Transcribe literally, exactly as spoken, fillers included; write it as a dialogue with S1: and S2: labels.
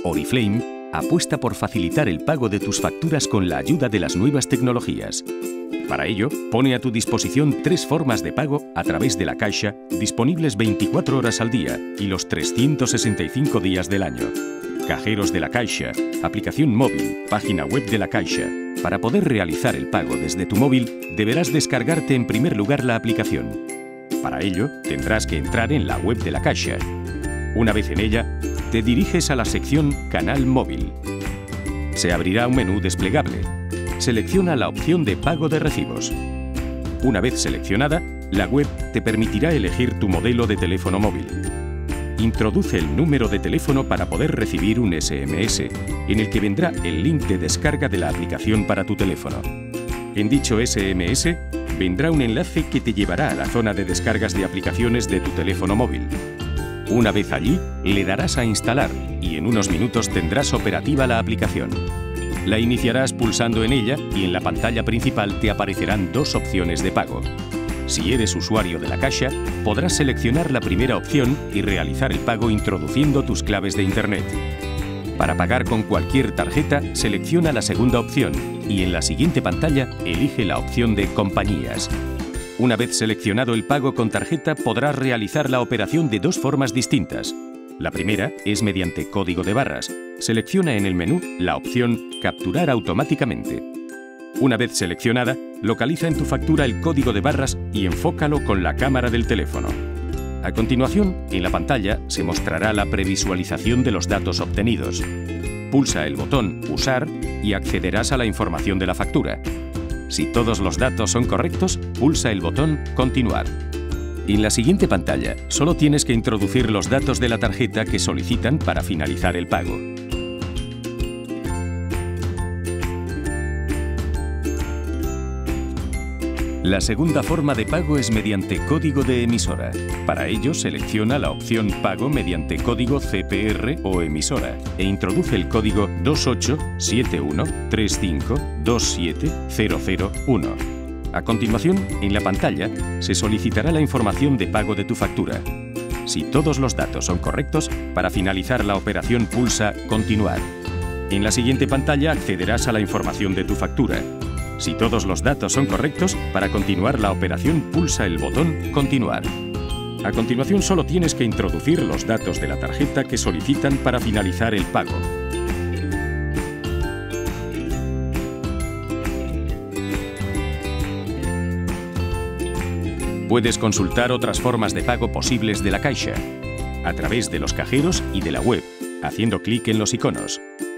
S1: Oriflame apuesta por facilitar el pago de tus facturas con la ayuda de las nuevas tecnologías. Para ello, pone a tu disposición tres formas de pago a través de la Caixa, disponibles veinticuatro horas al día y los trescientos sesenta y cinco días del año. Cajeros de la Caixa, aplicación móvil, página web de la Caixa. Para poder realizar el pago desde tu móvil, deberás descargarte en primer lugar la aplicación. Para ello, tendrás que entrar en la web de la Caixa. Una vez en ella, te diriges a la sección Canal Móvil. Se abrirá un menú desplegable. Selecciona la opción de pago de recibos. Una vez seleccionada, la web te permitirá elegir tu modelo de teléfono móvil. Introduce el número de teléfono para poder recibir un ese eme ese, en el que vendrá el link de descarga de la aplicación para tu teléfono. En dicho ese eme ese, vendrá un enlace que te llevará a la zona de descargas de aplicaciones de tu teléfono móvil. Una vez allí, le darás a instalar y en unos minutos tendrás operativa la aplicación. La iniciarás pulsando en ella y en la pantalla principal te aparecerán dos opciones de pago. Si eres usuario de la Caixa, podrás seleccionar la primera opción y realizar el pago introduciendo tus claves de Internet. Para pagar con cualquier tarjeta, selecciona la segunda opción y en la siguiente pantalla elige la opción de Compañías. Una vez seleccionado el pago con tarjeta, podrás realizar la operación de dos formas distintas. La primera es mediante código de barras. Selecciona en el menú la opción Capturar automáticamente. Una vez seleccionada, localiza en tu factura el código de barras y enfócalo con la cámara del teléfono. A continuación, en la pantalla se mostrará la previsualización de los datos obtenidos. Pulsa el botón Usar y accederás a la información de la factura. Si todos los datos son correctos, pulsa el botón Continuar. En la siguiente pantalla, solo tienes que introducir los datos de la tarjeta que solicitan para finalizar el pago. La segunda forma de pago es mediante código de emisora. Para ello, selecciona la opción Pago mediante código ce pe erre o emisora e introduce el código dos ocho siete uno tres cinco dos siete cero cero uno. A continuación, en la pantalla, se solicitará la información de pago de tu factura. Si todos los datos son correctos, para finalizar la operación pulsa Continuar. En la siguiente pantalla accederás a la información de tu factura. Si todos los datos son correctos, para continuar la operación pulsa el botón Continuar. A continuación solo tienes que introducir los datos de la tarjeta que solicitan para finalizar el pago. Puedes consultar otras formas de pago posibles de la Caixa, a través de los cajeros y de la web, haciendo clic en los iconos.